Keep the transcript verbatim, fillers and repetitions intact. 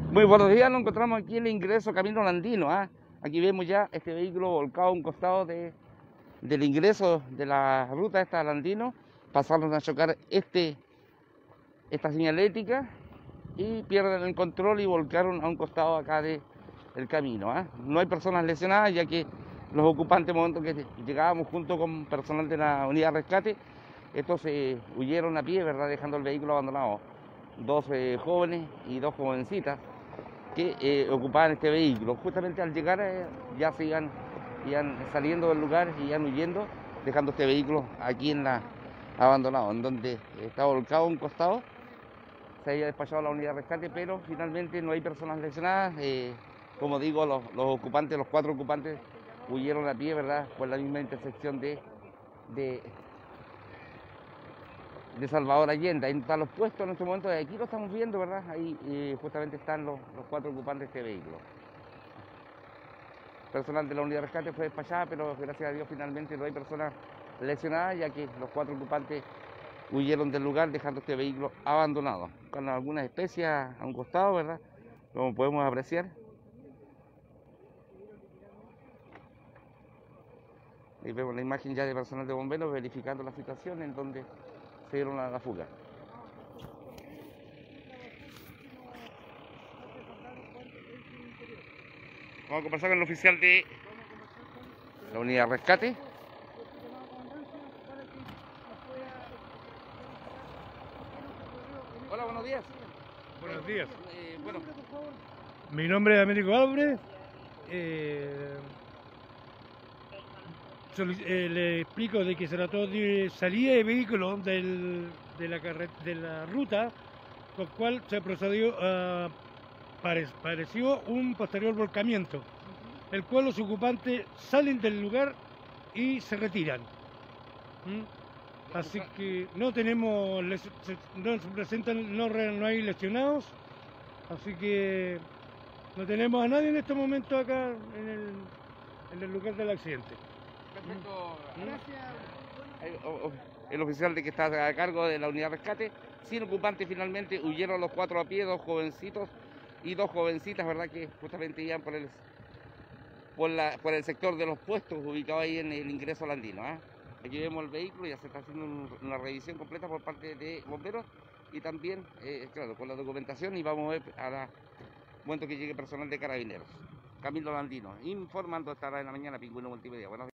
Muy buenos días, nos encontramos aquí en el ingreso Camino Andino. ¿ah? Aquí vemos ya este vehículo volcado a un costado de, del ingreso de la ruta esta al Andino. Pasaron a chocar este, esta señalética y pierden el control y volcaron a un costado acá de, del camino. ¿ah? No hay personas lesionadas, ya que los ocupantes, en el momento que llegábamos junto con personal de la unidad de rescate, estos se huyeron a pie, ¿verdad? Dejando el vehículo abandonado. Dos eh, jóvenes y dos jovencitas que eh, ocupaban este vehículo. Justamente al llegar eh, ya se iban, iban saliendo del lugar y iban huyendo, dejando este vehículo aquí en la abandonado, en donde está volcado a un costado. Se había despachado la unidad de rescate, pero finalmente no hay personas lesionadas. Eh, como digo, los, los ocupantes, los cuatro ocupantes huyeron a pie, ¿verdad? Por la misma intersección de, de de Salvador Allende. Ahí están los puestos en este momento, aquí lo estamos viendo, ¿verdad? Ahí eh, justamente están los, los cuatro ocupantes de este vehículo. Personal de la unidad de rescate fue despachada, pero gracias a Dios finalmente no hay personas lesionadas, ya que los cuatro ocupantes huyeron del lugar dejando este vehículo abandonado, con algunas especies a un costado, ¿verdad? Como podemos apreciar. Ahí vemos la imagen ya de personal de bomberos verificando la situación en donde se dieron a la fuga. Vamos a conversar con el oficial de la unidad de rescate. Hola, buenos días. Buenos días. Eh, bueno. Mi nombre es Américo Álvarez. Eh, eh, le explico de que se trató de salida de vehículos del, de, la de la ruta, con cual se procedió a pare pareció un posterior volcamiento, el cual los ocupantes salen del lugar y se retiran. ¿Mm? Así que no tenemos, no se presentan, no, no hay lesionados, así que no tenemos a nadie en este momento acá en el, en el lugar del accidente. Perfecto, gracias. El oficial de que está a cargo de la unidad de rescate, sin ocupantes finalmente, huyeron los cuatro a pie, dos jovencitos y dos jovencitas, ¿verdad? Que justamente iban por el, por la, por el sector de los puestos ubicados ahí en el ingreso al Andino. ¿eh? Aquí vemos el vehículo, ya se está haciendo un, una revisión completa por parte de bomberos y también, eh, claro, con la documentación, y vamos a ver a la momento que llegue personal de carabineros. Camilo Andino, informando, estará en la mañana Pingüino Multimedia. Buenos días.